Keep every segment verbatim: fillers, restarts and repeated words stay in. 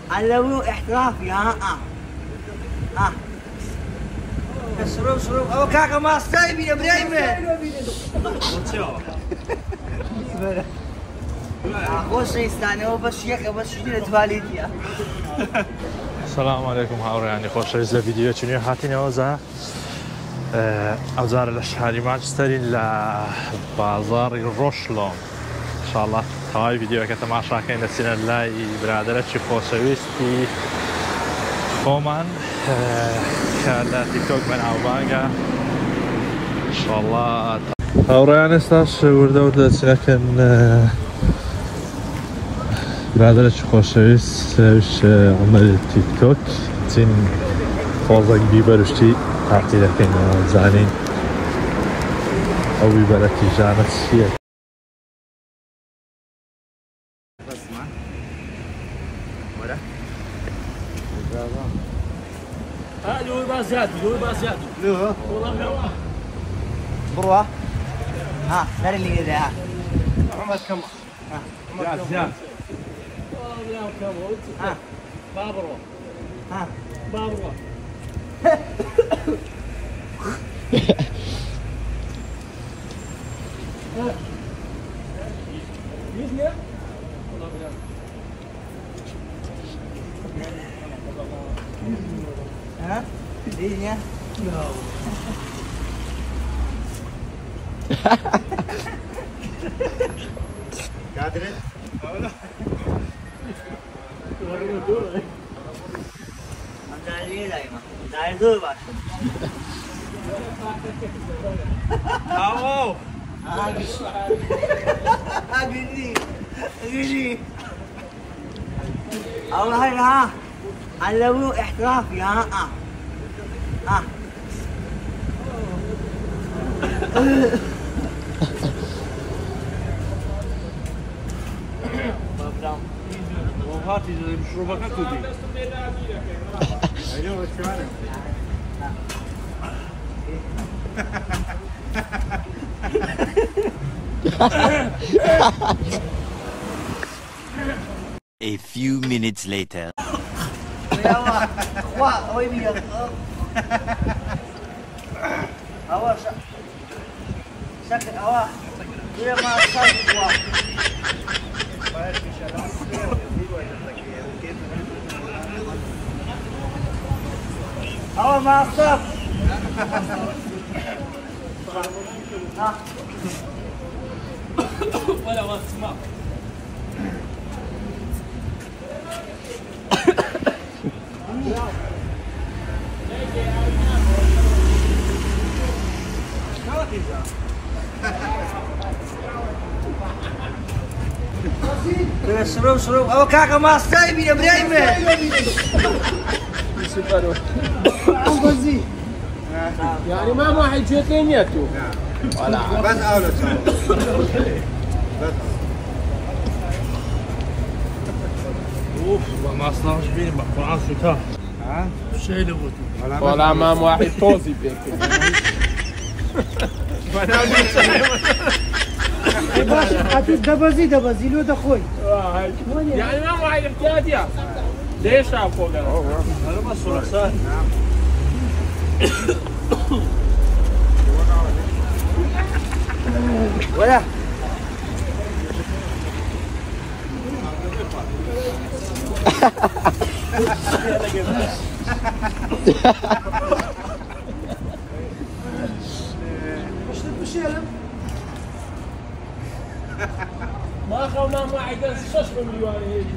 علموا احترافي ها ها ها شروب شروب او كاكا ما استايبي يا بريمه خوش استانه او بس يك بس شديد تواليتيا السلام عليكم هاورا يعني خوش رزق فيديو چنيو هاتين اوزا اوزار الاشهاري مانشستر لا بازار روشلون ان شاء الله هاي فيديو كتماشا كاين السنه لاي برادر تشي خوشويستي خومان كالا تيك توك من عوبانجا ان شاء الله هاورا يعني استاش ورده ورده سنكن برادر تشي خوشويست وش عمل تيك توك تين فوزا بيبر وشتي تعطي لكن زانين او بيبرتي جانت شيء ها لو بازيات لو بازيات لو والله ما بروح ها دار اللي كده ها عمر كم زياد زياد والله كم ها بابرو ها بابرو يسمع والله بلا ها دينيا قادر Mandalina ima. Daj dova. Alo. Agini. Agini. الله ها علموا احترافي ها ها ها وهاتي مشروبك كودي ايوه شو A few minutes later. يلا اخوة وين يا هوا شكل هوا هي ما صار هوا هوا ما صار ولا ما تسمع شروب شروب او كاكا ما استايبي يا بريمه يعني ما واحد جيت لينيته ولا بس اولى بس اوف ما اصلاش بيني بقران شتاء ها شيء لبوتي ولا امام واحد توزي بيك باشا دبزي دبزي له دخوي يعني ما واحد احتياطي ليش فوق انا ما صورة صار ولا ما خو مام واحد شش مليون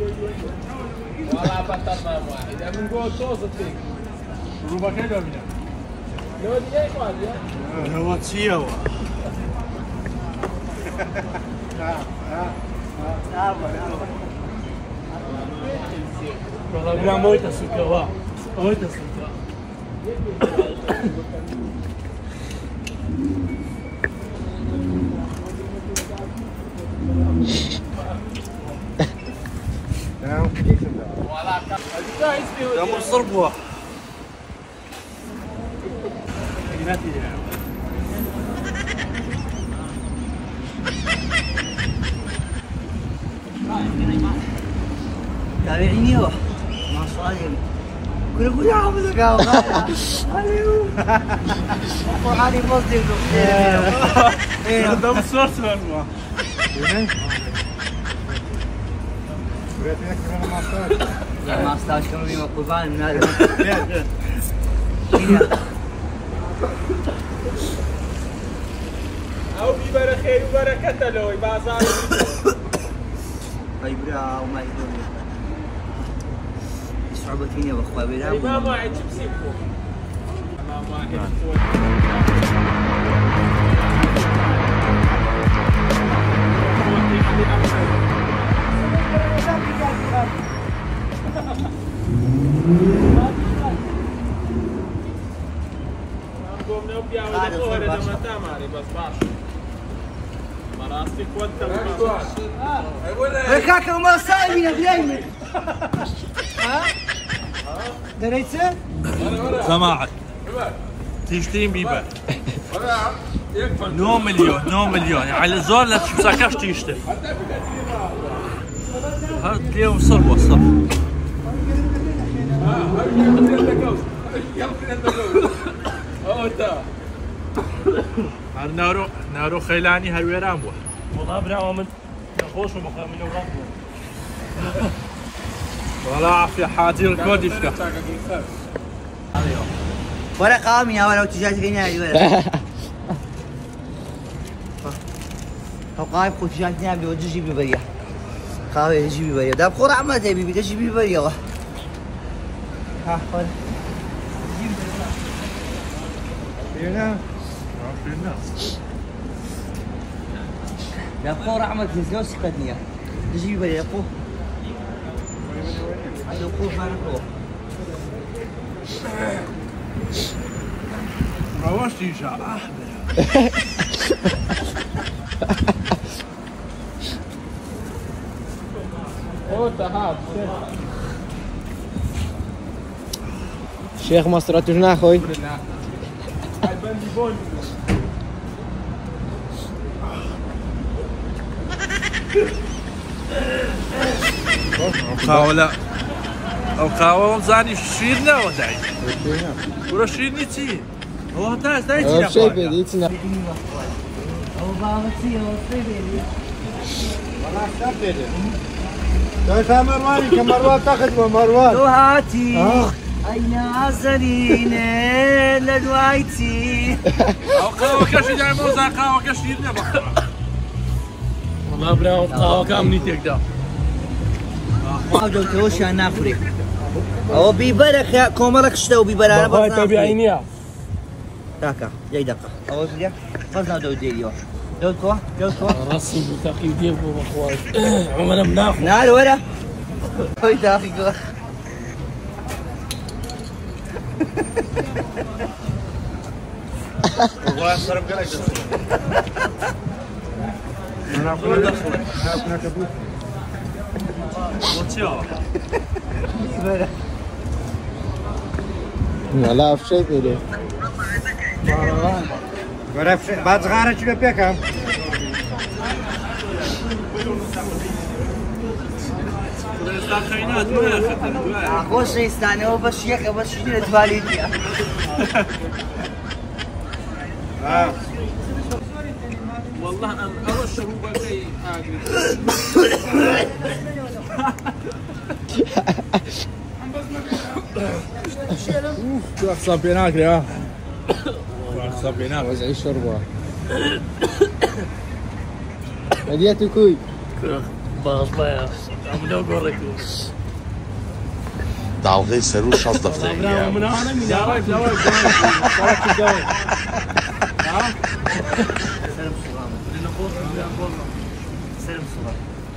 ولا بطل مام واحد من جول توزت فيك روبا كده مين لو دي ايش واحد هو تسيوا والله بلا مويت السكوا مويت السكوا ده مرصربوه تابعيني هو مصاري كل كل يا عمرك يا عليو فرحاني مصدي ايه ده بالصورة سمعنا ما استاش كانوا يوم قربان من هذا او بيبر خير وبركة له بازار طيبرا وما يدوم صعوبة فيني واخويا بلا ما ما عاد تمسكه ما ما عاد هيك وما صايمين يا بيمي ها دريته سماعك تشترين بيبر نو مليون نو مليون يعني الزور لا تمسكاش تشتري هذا اليوم صربة صربة هر نارو نارو خيلاني هر ويران بوا والله برا من خوش ومقام من وراك والله عافية حاضر الكود يفتح ولا قامي يا ولا تجات غناي ولا هو قايب خو تجات نام بيو جيبي بريا قاوي جيبي بريا داب خور عمل تبي بيجي جيبي بريا ها ولا جيبي بريا لا خور عمل تزلو سقتني جيبي بريا خو هذا خو فانا خو رواش تيجا شيخ مصر تجنا اخوي خاولا او خاولا زاني شيرنا وداي ولا شيرني تي هو تاس تاي اه شيء بديتنا او بابتي او طيبي كيف مروان كمروان تاخذ مروان هاتي اين عزلين لدوايتي او قهوة كشي جاي موزع قهوة كشيرنا بقى والله برا قهوة كامني تقدر ما جوتوش انا نافري او بيبرك يا كومرك شتو بيبر انا بابا تبي عينيها داكا جاي داكا او بيا فضنا دو ديليو دو تو دو تو راسي بتاخي وديفو اخوي عمرنا بناخذ نار ولا هاي داخل والله صرف قلق انا اقول لك انا كبوت وتشا لا في شيء كده بعد صغارة شو بيكم؟ خوش يستاني هو بس يك بس شنو تبالي فيها والله انا ارش روبا زي شو احسب هناك يا احسب هناك وزعي الشربة هديتي كوي باص باص عم لو قولك dalgayı seru şaz daftayı ya. من انا من دواي دواي دواي دواي سلام صغار سلام صغار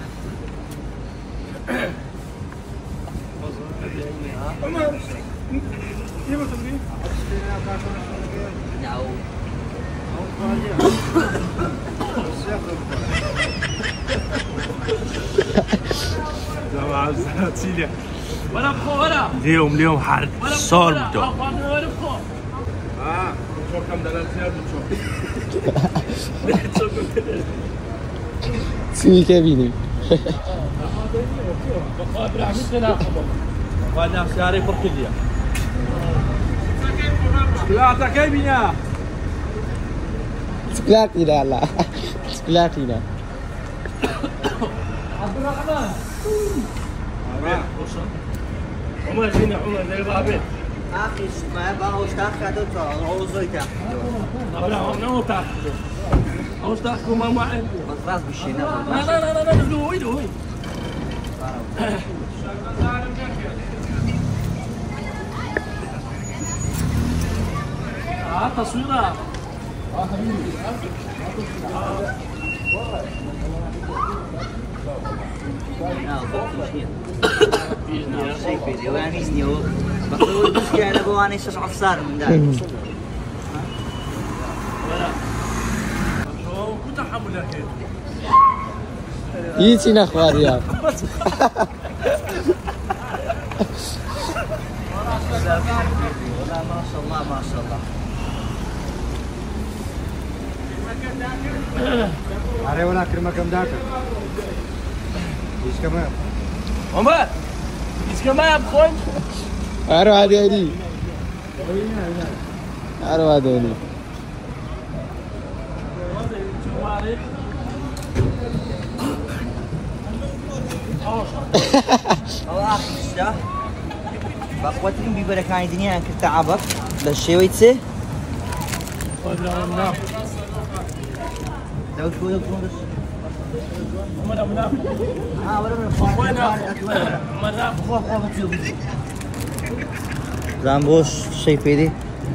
ولا بخو ولا اليوم اليوم حر صار بدو ولا بخو اه شو كم دلال زياد شو سوي كابيني بخو برا مثل ناخذ وانا سياري بركليا لا تكيبنا سكلاتينا لا سكلاتينا عبد الرحمن عمر فينا عمر زي بابين اخي ما يبغى واشتاق كده عاوزه تحت لا هو تحت عاوز تحكم ما معي بس راس بالشيء لا لا لا لا لا هو هو اه تصويره اه حبيبي شيء فيديو يعني سنيو بقول بس كان ابو انا ايش عفصار من ذا شو كنت حمله هيك يجينا اخواريا والله ما شاء الله ما شاء الله علي ولا كرمكم داك ايش كمان عمر ايش كمان بخون ارو هذولي ارو هذولي والله اخي الشاه بقوتين ببركة دنيا كنت عبك للشيء ويتسي لو شو لو شو اه ولا من خوف خوف تشوف زنبوش شيء فيدي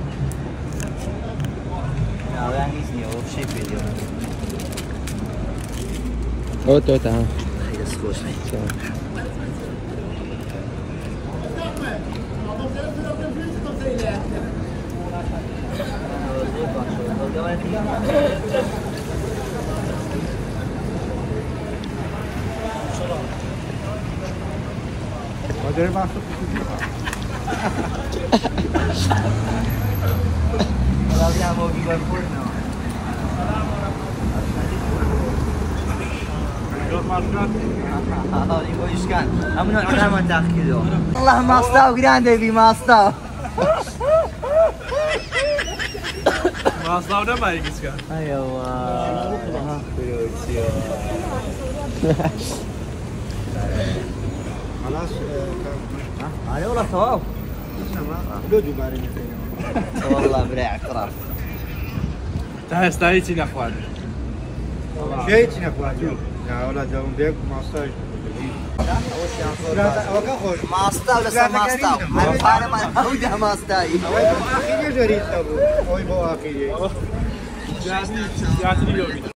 لا يعني سنيو شيء فيدي او تو تمام خير سكوش ودري ما Lo abbiamo vivo al forno. ممنوع علامة تاكلوا والله ما استوى جراندي بي ما استوى ما صار ما يقص كان ايوه خلاص هذا والله ثواب لودي بارين والله بريع اعتراف تعال استعيتي يا اخوان شيء تنفع يا ولد يوم بيك ما استاج ما استوى ولا ما استوى انا ما اودها ما استوى اخي جريت ابو اوي بو اخي جاتني اليوم